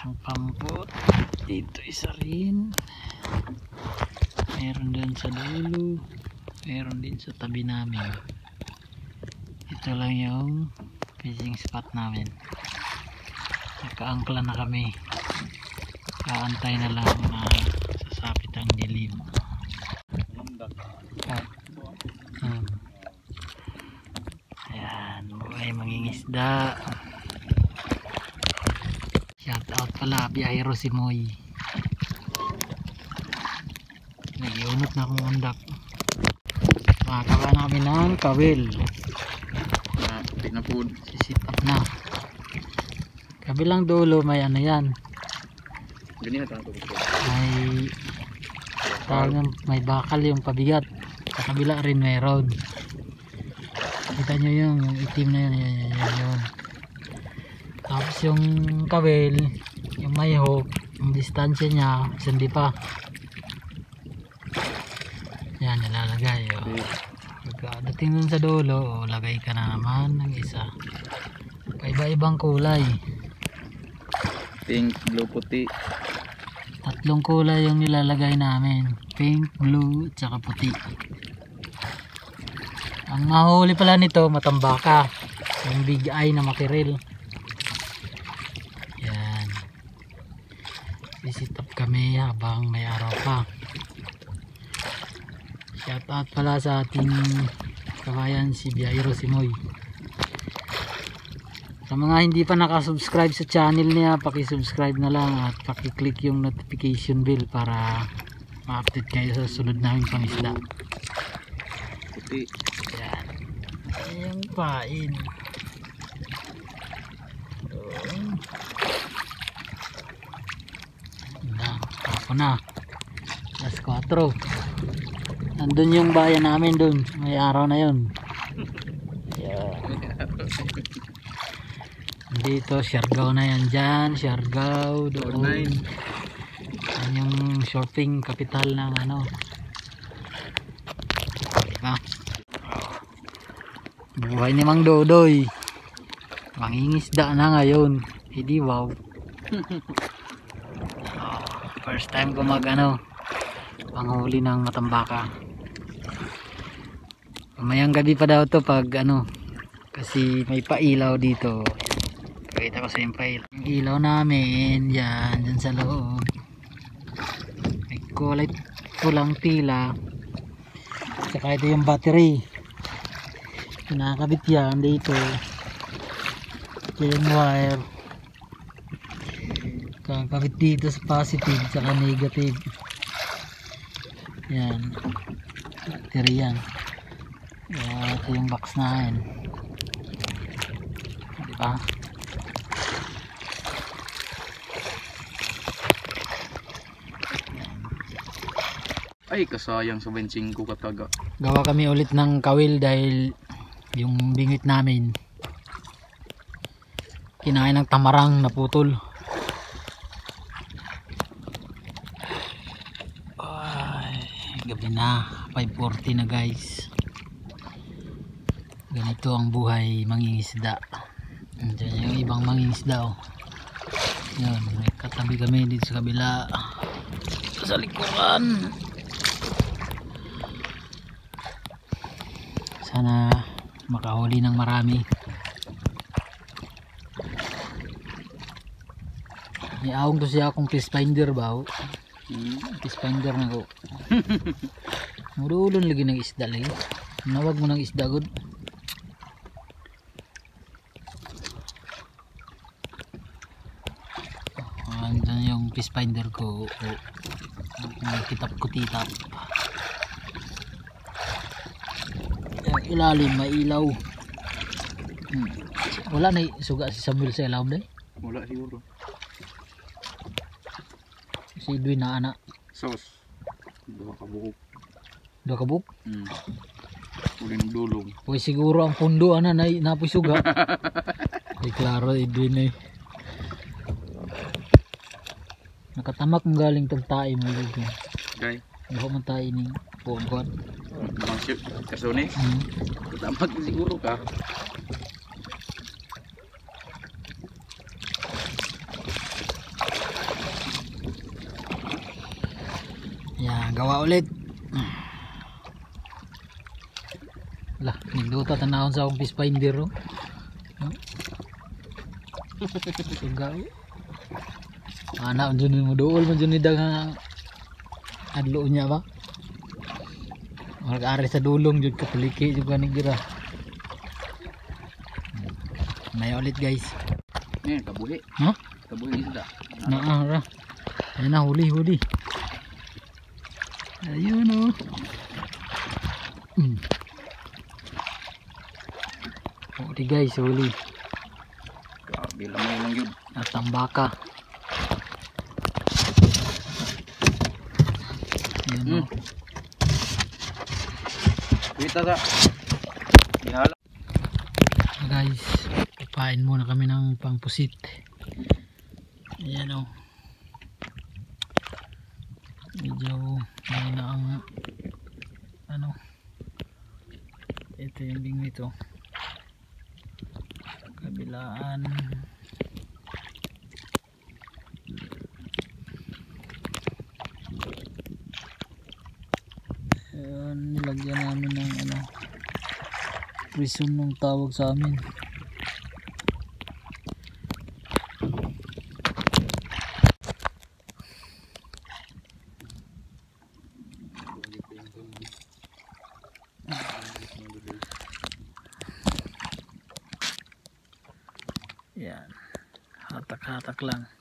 Isang pampot. Dito isa rin. Meron din sa dulo. Meron din sa tabi namin. Ito lang yung fishing spot namin. Nakaangkla na kami. Kaantay na lang na sasapit ang dilim. Ayan, buhay mangingisda. Shout out pala, biyahero si Moy. Nagiunot na akong undak. Makakawa na kami ng kawil. Puti na po. Sisit up na. Kabilang dulo may ano yan. Ganyan na tayo. May bakal yung pabigat. Sa kabila rin mayroon. Kita nyo yung itim na yun. Tapos yung kawil, yung may hook, yung distansya niya, hindi pa. Yan, nilalagay. Pagdating dun sa dulo, lagay ka na naman ng isa. Iba-ibang kulay. Pink, blue, puti. Tatlong kulay yung nilalagay namin. Pink, blue, tsaka puti. Ang mahuli pala nito, matambaka. Yung big eye na makiril. Yan. Visit up kami habang may araw pa. Shout out pala sa ating kabayan si Biyahero si Moy. Sa mga hindi pa nakasubscribe sa channel niya, paki-subscribe na lang at paki-click yung notification bell para ma-update kayo sa sunod naming pangisda. Puti. Yan. Yung pain. Ako na. Alas 4. Nandun yung bayan namin dun. May araw na yun. Yeah. Dito, Siargao na yan dyan. Siargao, doon. Yan yung shopping capital ng ano. Diba? Buhay ni Mang Dodoy. Mangingisda na ngayon. Hindi wow. First time ko panghuli ng matambaka. Mamayang gabi pa daw to pag kasi may pailaw dito. Pakita ko sa yung ilaw namin dyan sa loob. May kulay pulang tila. Saka ito yung battery. Nakakabit yan dito. Yung wire. Kakabit dito sa positive saka negative. Yan. Battery yan. Ito yung box na yan. Diba? Ay, kasayang sa 25 kataga. Gawa kami ulit ng kawil dahil yung bingit namin kinain ng tamarang naputol. Ay, gabi na, 5:40 na guys. Ganito ang buhay mangingisda. Diyan yung ibang mangingisda. Yan, may katabi kami dito sa kabila. Sa likuran. Sana makahuli ng marami. May awang to siya akong fish finder ba? Fish finder na ko. Mudulon lagi ng isda lagi. Nawag mo ng isda good. Andun yung fish finder ko. Kitap ko titap. Ilalim may ilaw. Wala na suga si Samuel sa ilaw day? Wala siguro. Si Edwin na anak. Sauce. Dua ka buhok. Uli ng dulong. Uy, siguro ang pundo napoy suga. Ay klaro Edwin eh. Nakatamak mong galing tagtae mo dito. Okay. Buho man tayo ni Pogod. Mga ship, kasone. Tamag siguro ka. gawa ulit. Lah, ninduta tanahon sa akong fish finder oh. Suga oh. Anak dyan mo dool man dyan dagang adlo niya ba? Mag-ari sa dulong dyan kapaliki juga nigira. May ulit guys. Kabuhi. Huh? Kabuhi isda. Ra. Ayan na, huli. Ayun o. Huli guys, huli. Bilang mo lang yun. At ang baka. Ayan o. Kita sa. Bihala. Guys, papain muna kami ng pangpusit. Ayan o. Medyo may na ang ano, ito yung bing nito, kabilaan. Ayan, nilagyan namin ng ano, prison nung tawag sa amin. Yan, hatak-hatak lang.